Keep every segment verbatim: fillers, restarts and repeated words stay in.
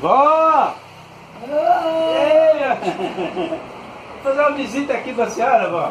Vó! Vou fazer uma visita aqui pra senhora, vó.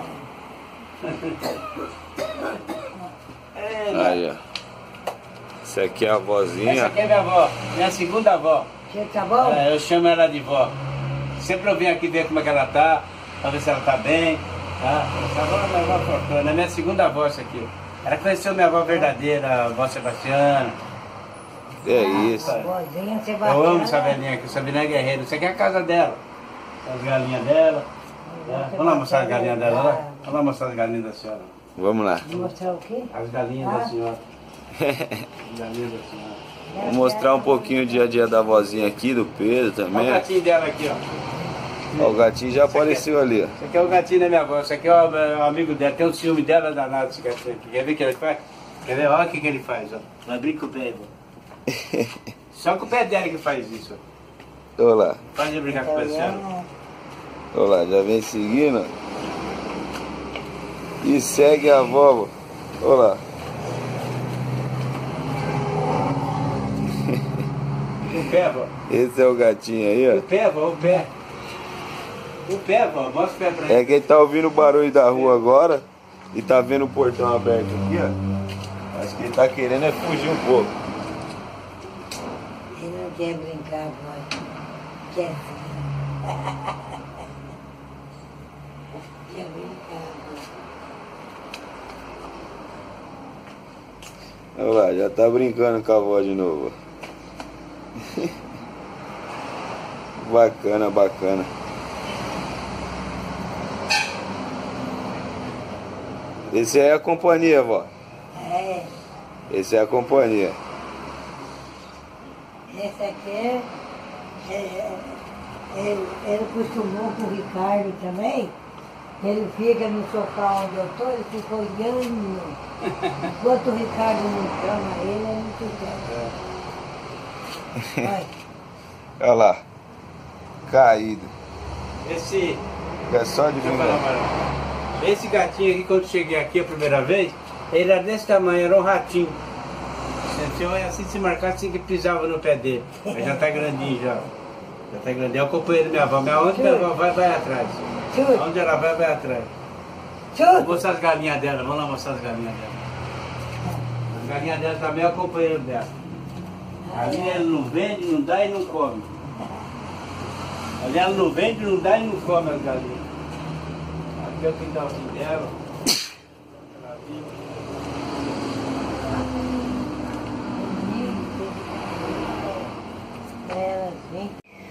Aí, ó. Essa aqui é a vozinha. Essa aqui é minha avó, minha segunda avó. Você tá bom? É, eu chamo ela de vó. Sempre eu venho aqui ver como é que ela tá, pra ver se ela tá bem. Tá? Essa avó é minha avó Fortuna, é minha segunda avó essa aqui. Ela conheceu minha avó verdadeira, a avó Sebastiana. É isso. Vozinha, Eu Sebastiana. amo essa velhinha aqui, essa velhinha é guerreira. Isso aqui é a casa dela. As galinhas dela. Tá? Vamos lá mostrar as galinhas dela lá? Vamos lá mostrar as galinhas da senhora. Vamos lá. Vou mostrar o quê? As galinhas Ah. da senhora. As galinhas da senhora. Vou mostrar um pouquinho o dia a dia da vozinha aqui, do Pedro Olha o também. gatinho dela aqui, ó. Ó, o gatinho já apareceu ali, ó. Esse aqui é o gatinho da minha avó, esse aqui é o, é o amigo dela, tem um ciúme dela danado esse gatinho aqui. Quer ver o que ele faz? Quer ver? Olha o que, que ele faz, ó. Vai brincar com o pé, vô. Só com o pé dela que faz isso, ó. Olha lá. Faz ele brincar com o pé dela. Olha lá, já vem seguindo, ó. E segue a avó. Olha lá. O pé, vó. Esse é o gatinho aí, O ó. pé, vó, o pé. O pé, vó. Mostra o pé pra ele. É quem tá ouvindo o barulho da rua agora e tá vendo o portão aberto aqui, ó. Acho que ele tá querendo é fugir um pouco. Ele não quer brincar, vó. Quer. Quer brincar, vó. Olha lá, já tá brincando com a avó de novo. Bacana, bacana. Esse aí é a companhia, vó. É, Esse é a companhia. esse aqui é, é, é- ele, ele acostumou com o Ricardo também. Ele fica no sofá onde eu estou, ele fica olhando. Enquanto o Ricardo não chama ele, ele não fica. Vai. Olha lá. Caído. Esse... É só de Deixa eu falar, vingar. Marão. Esse gatinho aqui, quando eu cheguei aqui a primeira vez, ele era desse tamanho, era um ratinho. Se eu assim se marcasse, assim que pisava no pé dele. Mas já tá grandinho já. Já tá grandinho. É o companheiro da minha avó. Minha onde minha avó vai, vai atrás. Chute, Onde ela vai, vai atrás. Vou chute. mostrar as galinhas dela, vamos lá mostrar as galinhas dela. As galinhas dela também é o companheiro dela. Ali ele não vende, não dá e não come. Ali ela não vende, não dá e não come as galinhas. Aqui é o quintalzinho dela. Ela vive. Ela assim.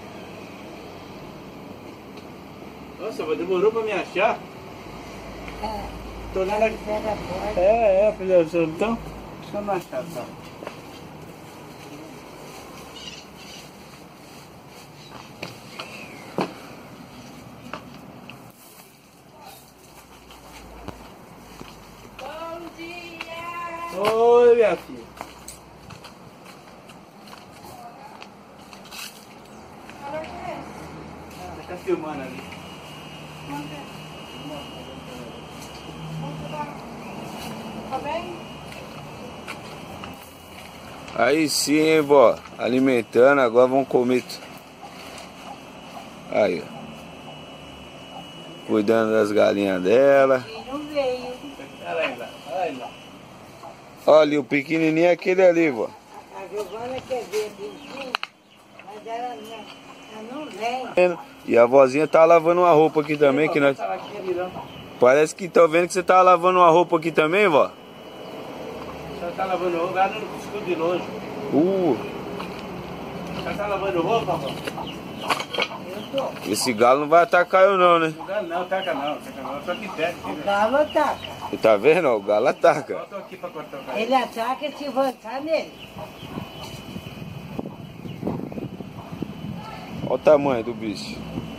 Nossa, mas demorou pra me achar. É, Tô olhando aqui. pega a porta. É, é, filho, então. Deixa eu não achar, tá? Bom dia! Oi, minha filha. Olha o que é. Ela tá filmando ali. Como você tá? Tá bem? Aí sim, hein, vó. Alimentando, agora vamos comer. Aí, ó. Cuidando das galinhas dela. Ele não veio. Olha aí lá, olha aí lá. Olha ali, o pequenininho é aquele ali, vó. A Giovana quer ver bichinho, mas ela não, ela não vem. E a vozinha tá lavando uma roupa aqui também, que nós... Tava aqui, ali, não. Parece que tô vendo que você tá lavando uma roupa aqui também, vó. Só tá lavando roupa, ela não escuta de longe. Uh, Já tá lavando roupa, amor? Eu tô. esse galo não vai atacar eu não, né? Não dá não, taca não, taca não. Eu tô aqui perto. O Aqui, galo ataca. Você tá vendo? ó, O galo ataca. eu tô aqui pra cortar o cabelo. Ele ataca se voltar nele. Olha o tamanho do bicho.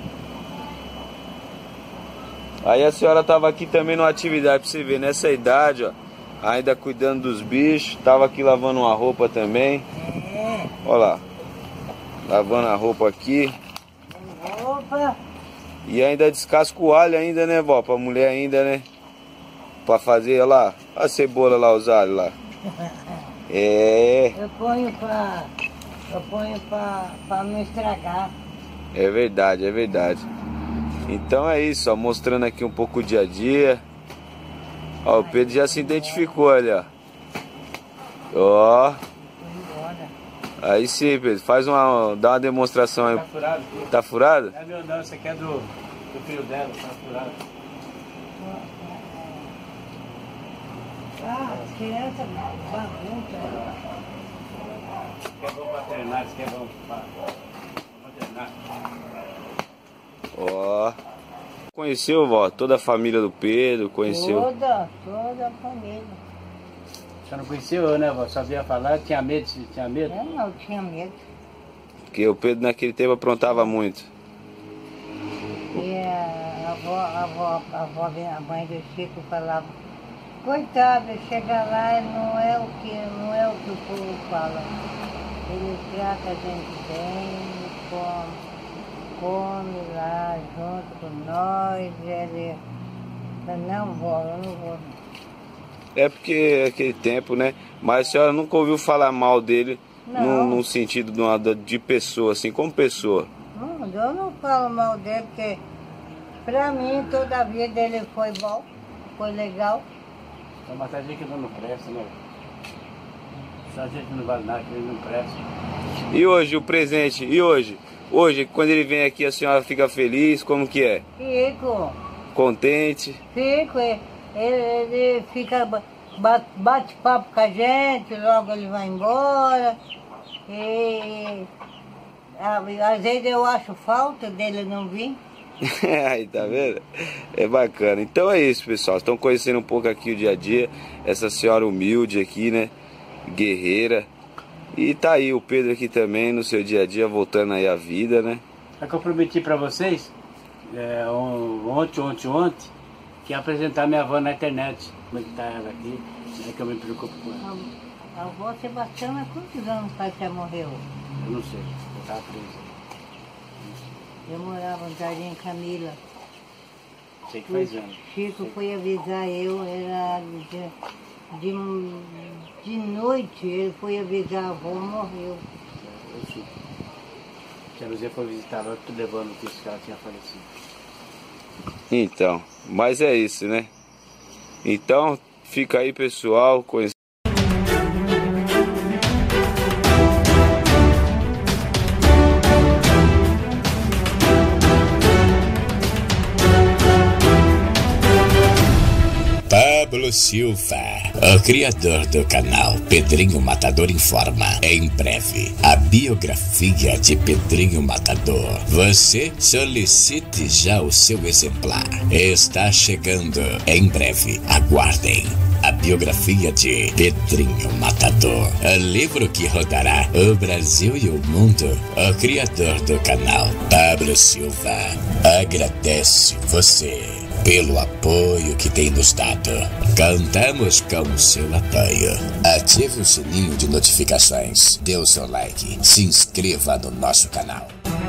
Aí a senhora tava aqui também numa atividade pra você ver, nessa idade, ó. Ainda cuidando dos bichos. Tava aqui lavando uma roupa também. É, Olha lá. Lavando a roupa aqui. tem roupa. E ainda descasca o alho ainda, né, vó? Pra mulher ainda, né? Pra fazer, olha lá. Olha a cebola lá, os alhos lá. É. Eu ponho pra, Eu ponho para não estragar. É verdade, é verdade. Então é isso, ó, mostrando aqui um pouco o dia a dia. Ó, o Pedro já se identificou ali, ó. Ó. Aí sim, Pedro, faz uma, dá uma demonstração aí. Tá furado? Tá furado? É meu não, esse aqui é do, do filho dela, tá furado. Ah, criança bagunça. Isso aqui é bom pra treinar, isso aqui é bom pra, pra treinar. Ó. Conheceu, vó, toda a família do Pedro, conheceu? Toda, toda a família. Você não conhecia eu, né, vó? Sabia falar, tinha medo, tinha medo? Eu não tinha medo. Porque o Pedro naquele tempo aprontava muito. E a avó, a avó, a avó, a mãe do Chico falava, coitado, chega lá e não é o que, não é o que o povo fala. Ele trata a gente bem, come, come lá junto com nós, ele não vou, eu não vou. É porque aquele tempo, né? Mas a senhora nunca ouviu falar mal dele Não. no, no sentido de, uma, de pessoa, assim, como pessoa. Não, eu não falo mal dele, porque pra mim toda a vida ele foi bom, foi legal. Então, mas a gente que não presta, né? Só a gente não vale nada, que ele não presta. E hoje, o presente, e hoje? Hoje, quando ele vem aqui, a senhora fica feliz, como que é? Fico, Contente? fico, ele, ele fica, bate, bate papo com a gente, logo ele vai embora. E às vezes eu acho falta dele não vir. Aí, tá vendo? É bacana. Então é isso, pessoal. Estão conhecendo um pouco aqui o dia a dia. Essa senhora humilde aqui, né? Guerreira. E tá aí o Pedro aqui também no seu dia a dia, voltando aí à vida, né? É que eu prometi pra vocês, é, ontem, ontem, ontem, que ia apresentar minha avó na internet. Como é que tá ela aqui? É que eu me preocupo com ela. A, a avó Sebastiana, quantos anos faz que ela morreu? Eu não sei, eu tava presa. Eu morava no Jardim Camila. Sei que faz anos. Chico foi avisar eu, era de, de, de noite, ele foi avisar a avó, morreu. Eu sei. Que a Luzia foi visitar ela, tudo levando notícia que ela tinha falecido. Então, mas é isso, né? Então, fica aí, pessoal, conhecendo. Pablo Silva, o criador do canal Pedrinho Matador Informa. Em breve, a biografia de Pedrinho Matador. Você solicite já o seu exemplar. Está chegando em breve. Aguardem. A biografia de Pedrinho Matador. O livro que rodará o Brasil e o mundo. O criador do canal Pablo Silva agradece você pelo apoio que tem nos dado. Contamos com o seu apoio. Ative o sininho de notificações, dê o seu like, se inscreva no nosso canal.